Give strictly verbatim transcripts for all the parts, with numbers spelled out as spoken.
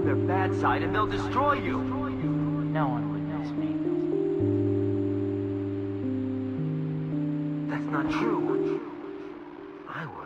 their bad side and they'll destroy you. No one would miss me. That's not true. I would.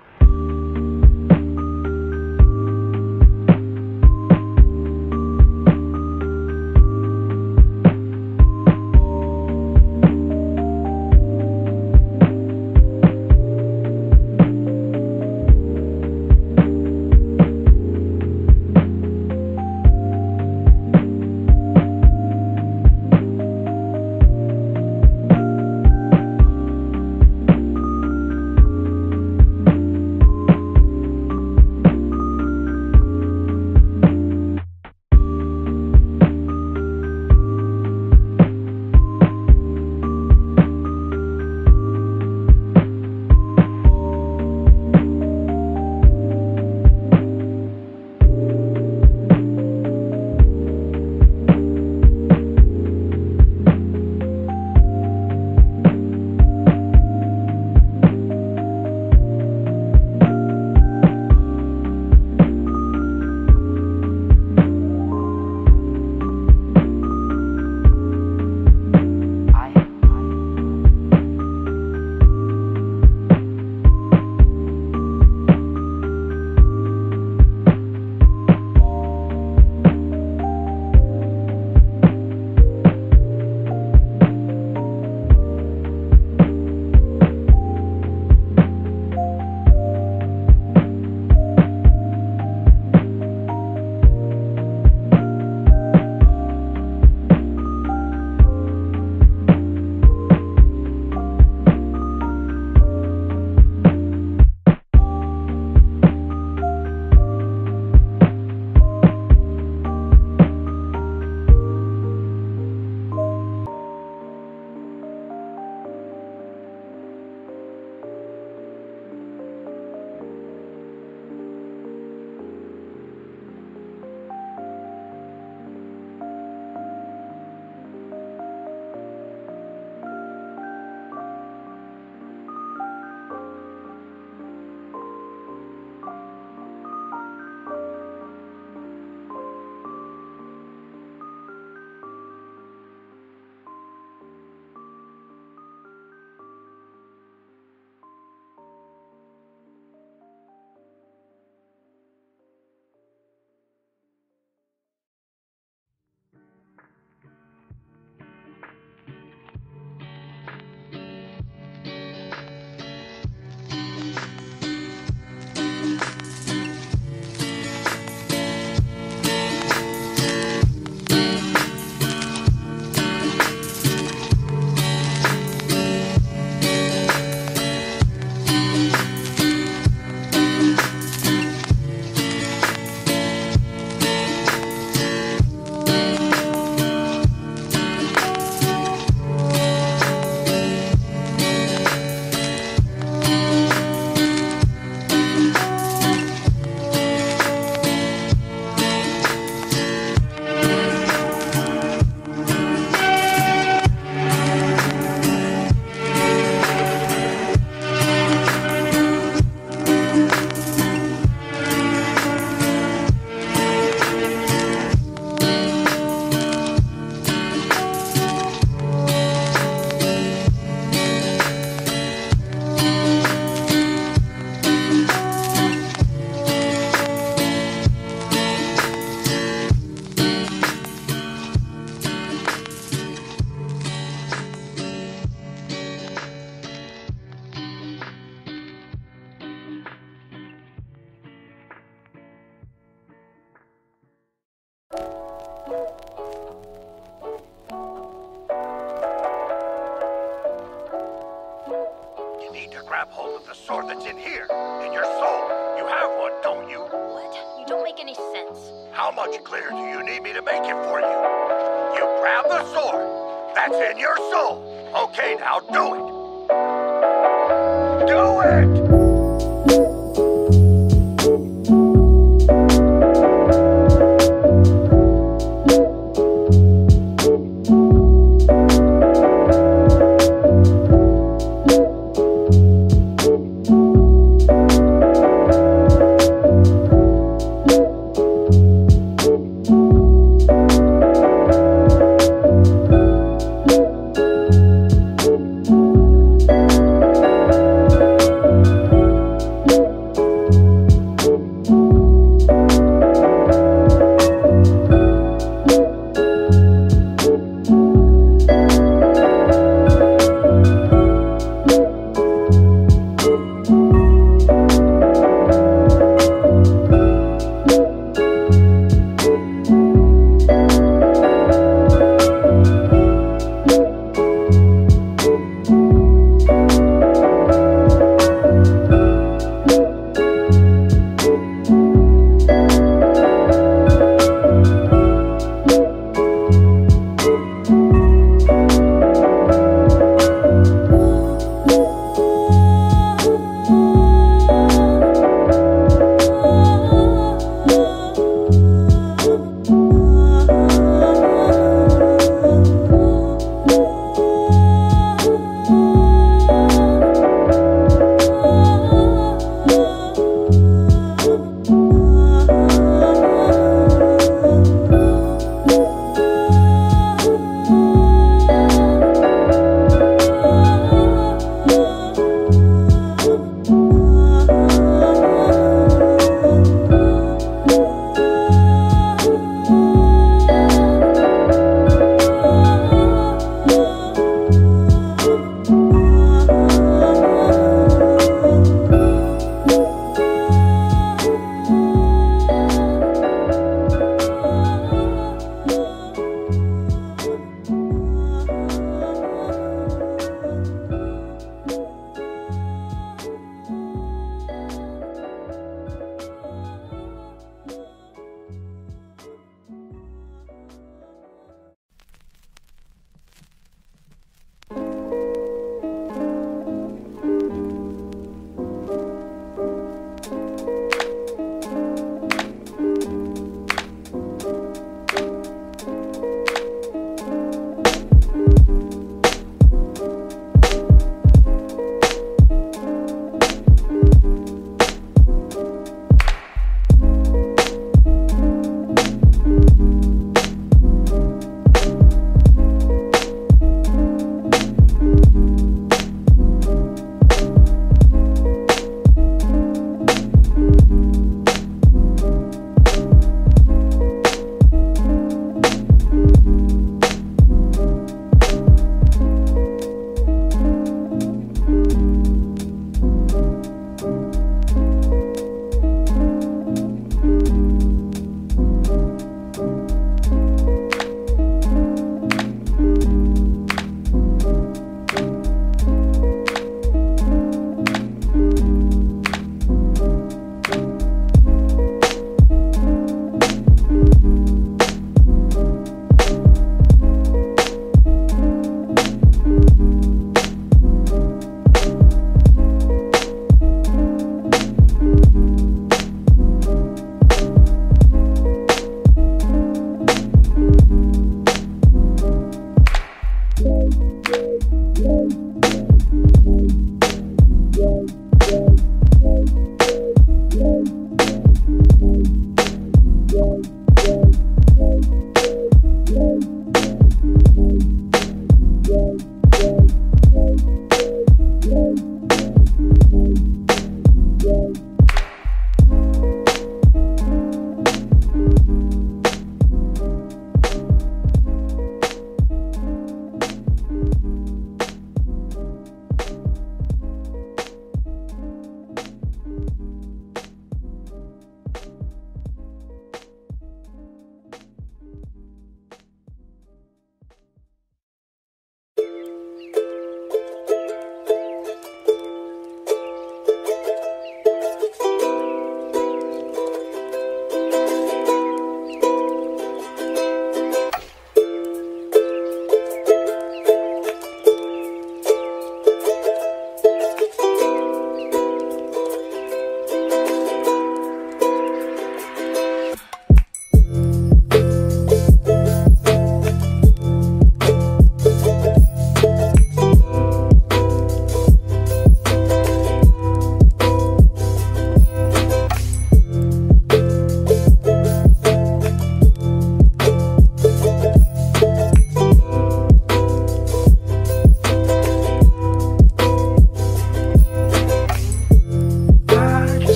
grab hold of the sword that's in here, in your soul. You have one, don't you? What? You don't make any sense. How much clearer do you need me to make it for you? You grab the sword that's in your soul. Okay, now do it. Do it!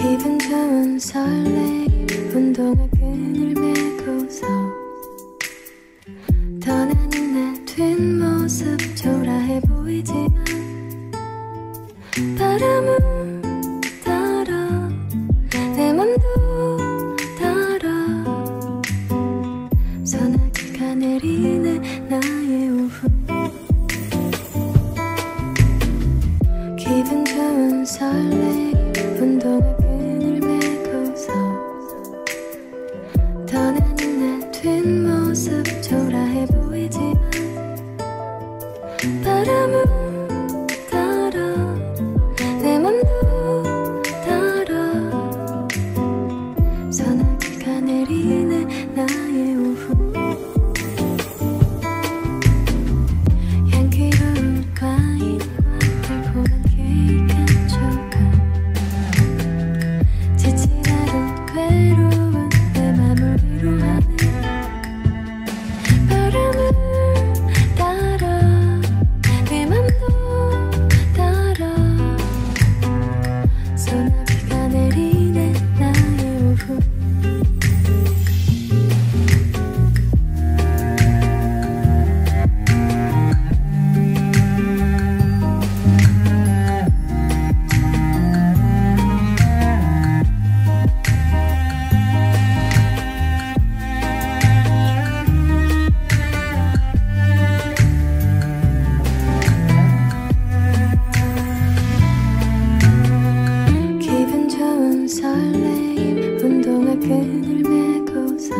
기분 좋은 설레임 운동화 끈을 메고서 떠나는 내 뒷모습 초라해 보이지만 바람은 따라 내 맘도 따라 소나기가 내리네 나의 오후 기분 좋은 설레임 운동화 끈을 메고서 떠나는 내 뒷모습 초라해 보이지만 바람은 따라 내 맘도 따라 소나기가 내리네 나의 오후 향기로운 과일 달콤한 케이크 한 조각 지치라는 괴로운 내 맘을 위로하네 바람을 따라 내 맘도 따라 소나기가 내리네 나의 오후 기분 좋은 설레임 운동화 끈을 메고서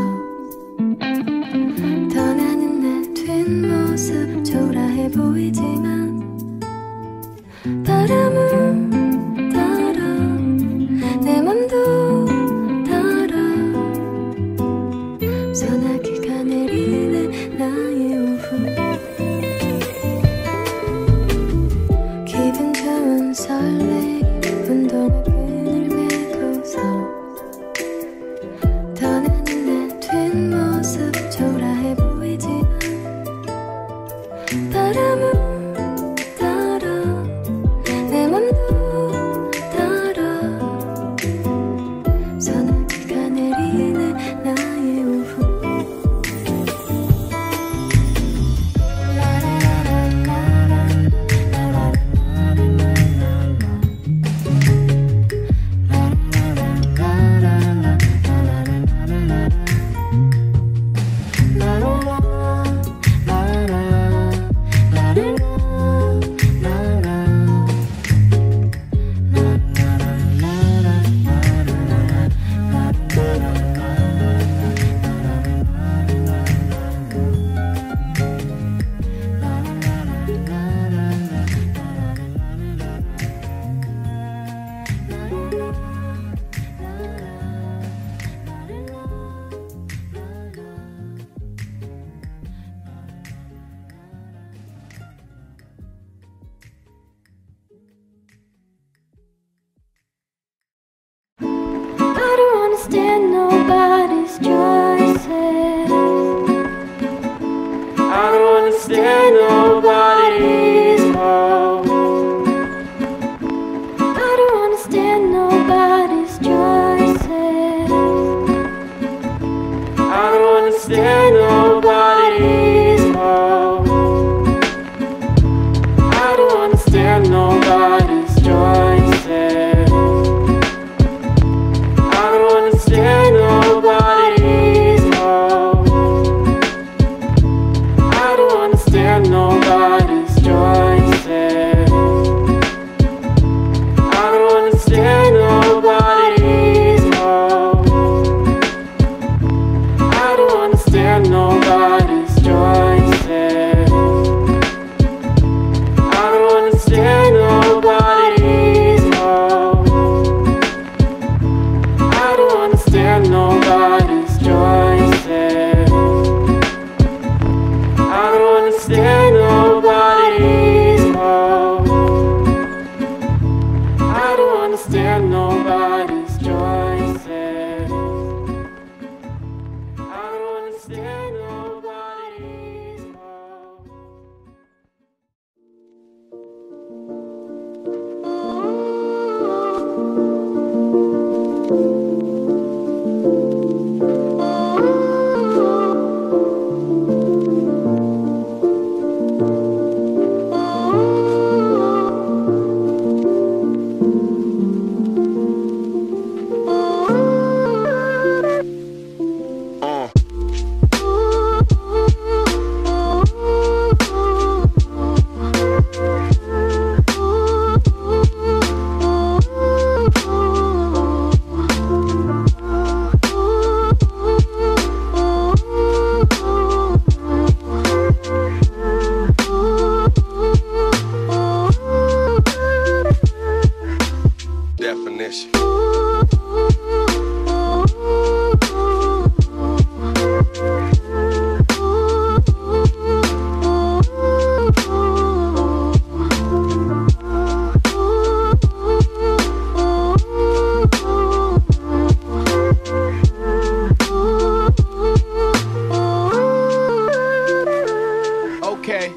떠나는 내 뒷모습 초라해 보이지만 바람은 따라 내 맘도 따라 소나기가 내리네 나의 오후 기분 좋은 설레임 운동화 끈을 메고서 떠나는 내 뒷모습 초라해 보이지만 바람은 따라 내 맘도 따라 소나기가 내리네 나의 오후 I don't wanna stand nobody's choices. I don't wanna stand nobody's hopes. I don't wanna stand nobody's choices. I don't wanna stand nobody's hopes. I don't wanna stand nobody's choices. Stand nobody's hopes. I don't wanna stand nobody's choices. I don't wanna stand nobody's hopes. I don't wanna stand nobody's choices. I don't wanna stand nobody's hopes. I don't wanna stand nobody's choices. I don't wanna stand nobody's hopes. I don't wanna stand nobody's choices. I don't wanna stand nobody's hopes. Ooh. definition. Okay.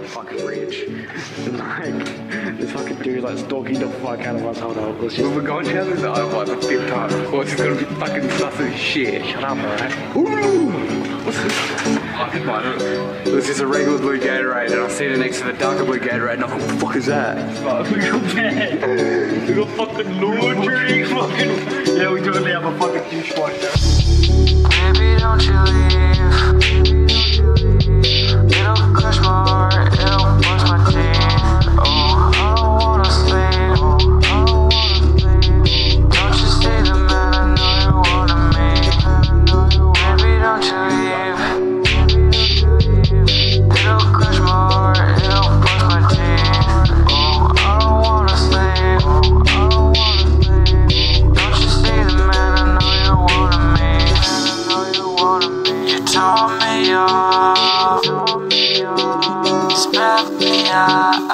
fucking rich. And like, this fucking dude like stalking the fuck out of us. Hold on, let's just. We're going down this other one the fifth time. Of course, it's gonna be fucking sus as shit. Shut up, alright? Ooh! What's this? Fucking one. This is a regular blue Gatorade, and I see it next to the darker blue Gatorade, and I'm like, what the fuck is that? Fuck, we got bad. We got fucking laundry. Fucking. Yeah, we totally have a fucking dishwasher. Baby, don't you leave. It'll crush my heart, it'll brush my teeth. Oh, I don't wanna sleep. I don't wanna sleep. Don't you see the man I know you wanted me? Baby, don't you leave. It'll crush my heart, it'll brush my teeth. Oh, I don't wanna sleep. I don't wanna sleep. Don't you see the man I know you wanted me? You tore me off, you spat me out.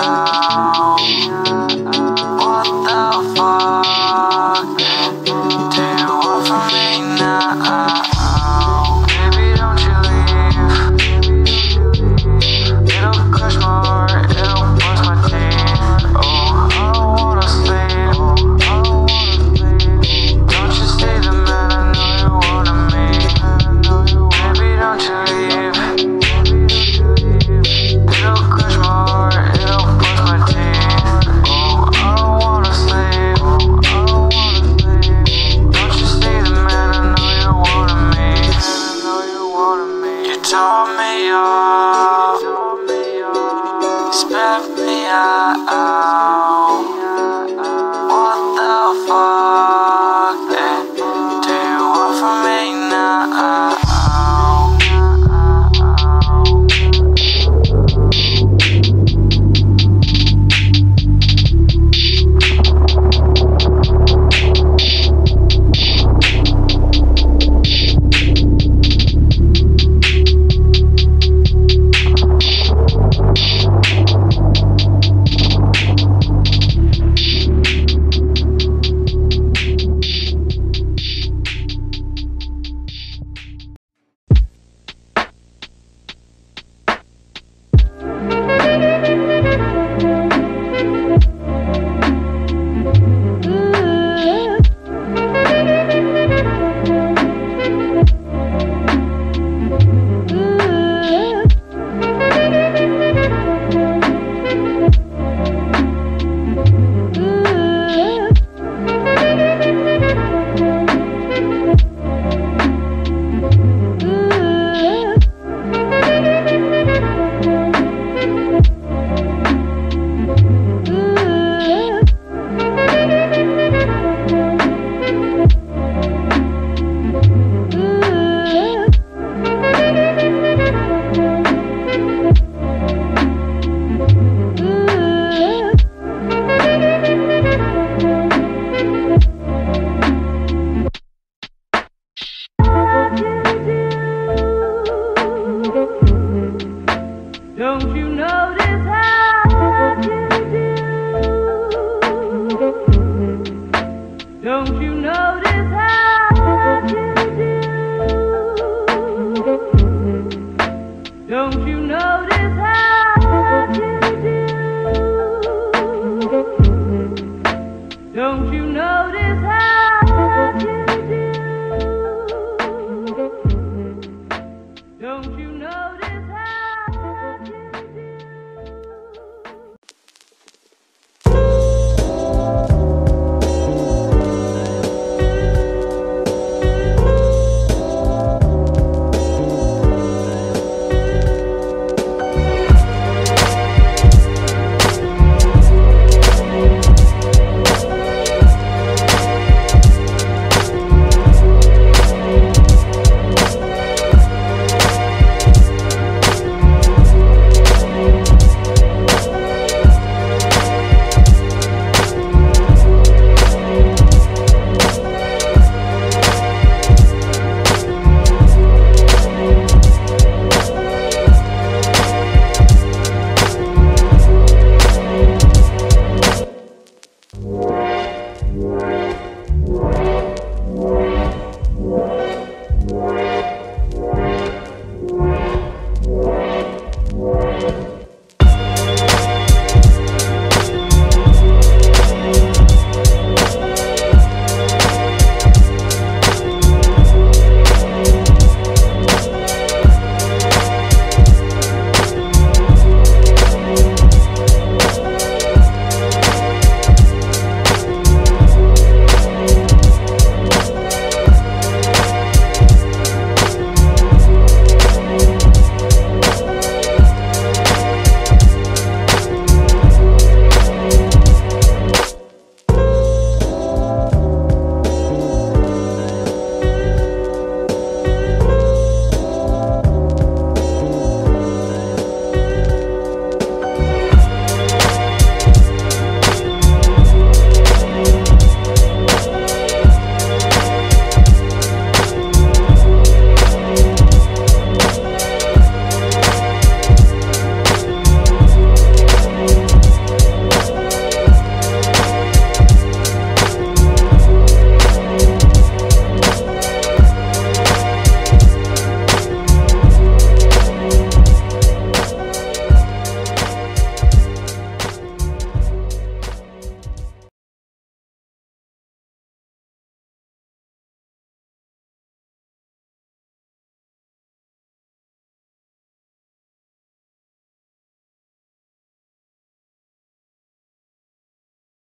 What the fuck do you want from me now? Baby, don't you leave. It'll crush my heart, it'll brush my teeth. Oh, I don't wanna sleep. I don't wanna sleep. Don't you see the man I know you wanted me? Baby, don't you leave. It'll crush my heart, it'll brush my teeth. Oh, I don't wanna sleep. I don't wanna sleep. Don't you see the man I know you wanted me? I know you wanted me. You tore me off. You spat me out.